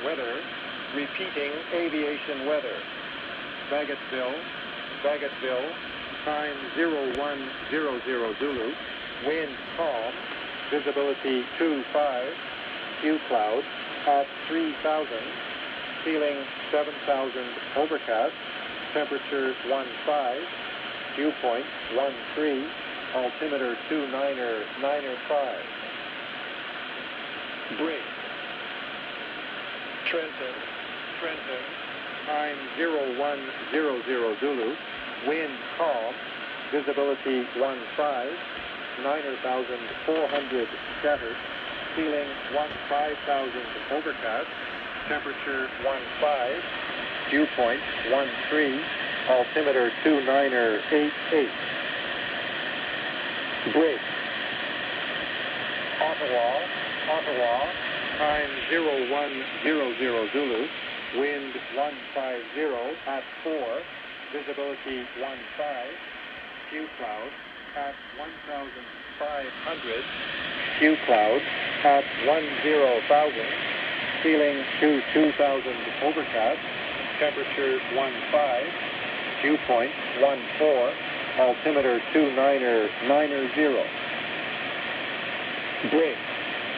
weather, repeating aviation weather. Bagotville, time 0100 Zulu, wind calm, visibility 25, few clouds at 3,000, feeling 7,000 overcast, temperature 15, dew point 13, altimeter 29er 5. Break. Trenton, time 0100 Zulu, wind calm, visibility 15, 9,400 scattered, feeling 5,000 overcast, temperature 15, dew point 13, altimeter 29er 88. Break. Ottawa, time 0100 Zulu, wind 150 at 4, visibility 15, few clouds at 1,500, few clouds at 10,000, feeling 2,000 overcast, temperature 15, dew point 14, altimeter 29er 90. Break.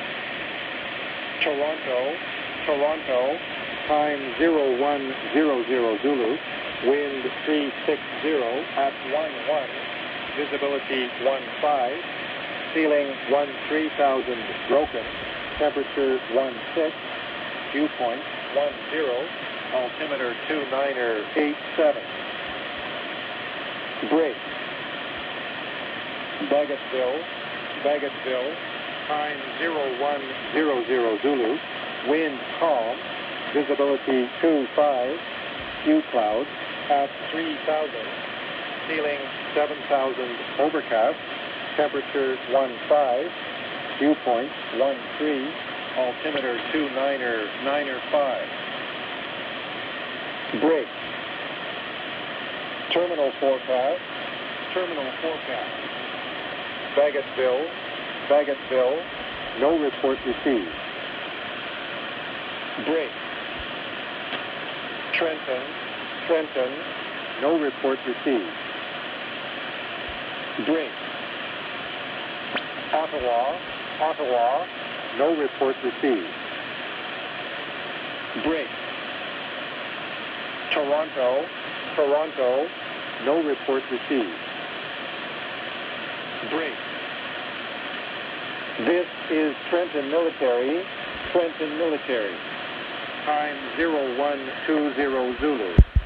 Toronto, time 0100 Zulu, wind 360 at 11, visibility 15, feeling 13,000 broken, temperature 16, dew point 10, altimeter 29er 87. Break. Bagotville, time 0100 Zulu, wind calm, visibility 25, few clouds at 3,000, feeling 7,000 overcast, temperature 15, dew point 13, altimeter 29er 5. Break. Terminal forecast. Bagotville, no report received. Break. Trenton, no report received. Break. Ottawa, no report received. Break. Toronto, no report received. Break. This is Trenton Military, time 0120 Zulu.